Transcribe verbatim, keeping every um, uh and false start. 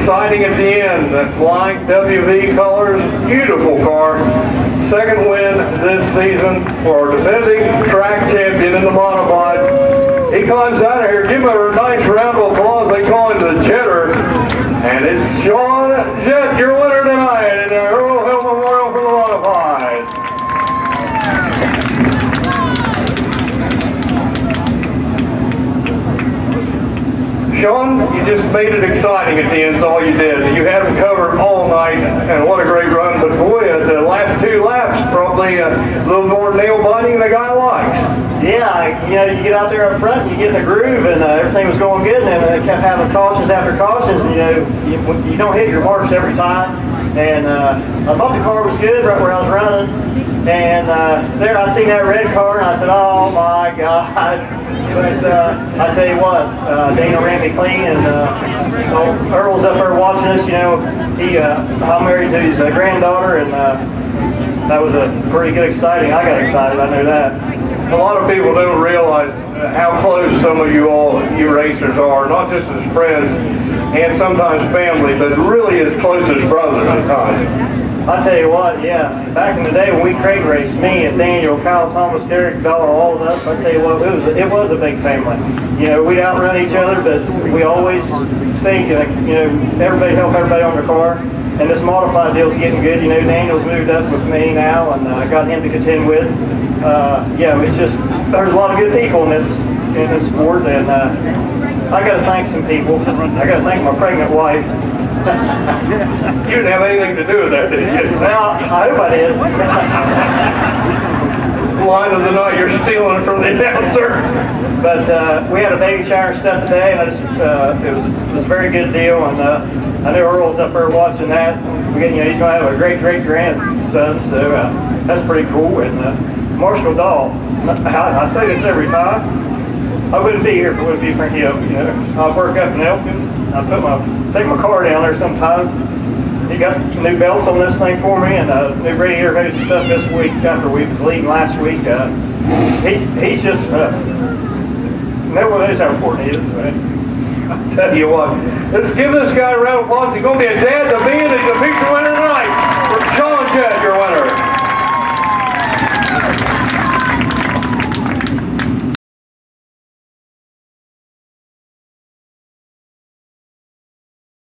exciting at the end. That flying W V colors, beautiful car. Second win this season for our defending track champion in the monopod. He climbs out of here. Give him a nice round of applause. They call him the Jetter. And it's Sean Jett, your winner tonight in the Earl Hill Memorial for the monopod. Sean, you just made it exciting at the end, is all you did. You had them covered all night, and what a great run. But boy, the last two laps, probably a little more nail-biting than a guy likes. Yeah, you know, you get out there up front, and you get in the groove, and uh, everything was going good, and then they kept having cautions after cautions, and you know, you, you don't hit your marks every time. And uh, I thought the car was good right where I was running, and uh, there I seen that red car, and I said, oh my God. But uh, I tell you what, uh, Dana ran me clean, and uh, oh, Earl's up there watching us. You know, he uh, I'm married to his uh, granddaughter, and uh, that was a pretty good exciting. I got excited, I knew that. A lot of people don't realize how close some of you all, you racers are, not just as friends and sometimes family, but really as close as brothers at times. I tell you what, yeah, back in the day when we crate raced, me and Daniel, Kyle Thomas, Derek Bell, all of us, I tell you what, it was, it was a big family. You know, we'd outrun each other, but we always stayed, you know, everybody help everybody on their car. And this modified deal's getting good. You know, Daniel's moved up with me now, and I uh, got him to contend with. Uh, yeah, it's just, there's a lot of good people in this in this sport, and uh, I got to thank some people. I got to thank my pregnant wife. You didn't have anything to do with that, did you? Well, I hope I did. Line of the night, you're stealing it from the announcer. But uh, we had a baby shower and stuff today, and I just, uh, it was it was a very good deal. And uh, I know Earl's up there watching that. We get, you know, he's going to have a great great grandson, so uh, that's pretty cool. And uh, Marshall Dahl, I, I say this every time. I wouldn't be here if it wouldn't be for him. You know, I work up in Elkins. I put my take my car down there sometimes. He got new belts on this thing for me, and uh, new radiator hose and stuff this week after we was leading last week. Uh, he he's just uh, no one knows how important he is. Right? I tell you what, let's give this guy a round of applause. He's going to be a dad to be, and he's a picture winner.